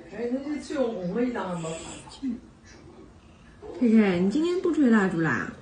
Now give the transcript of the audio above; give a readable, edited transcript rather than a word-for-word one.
哎，那就用红了一张吧。 佩佩，你今天不吹蜡烛啦？